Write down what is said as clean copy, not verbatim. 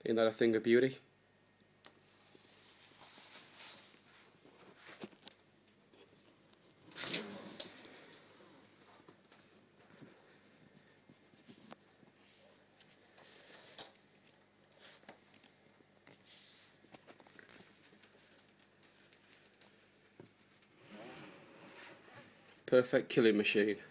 Ain't that a thing of beauty? Perfect killing machine.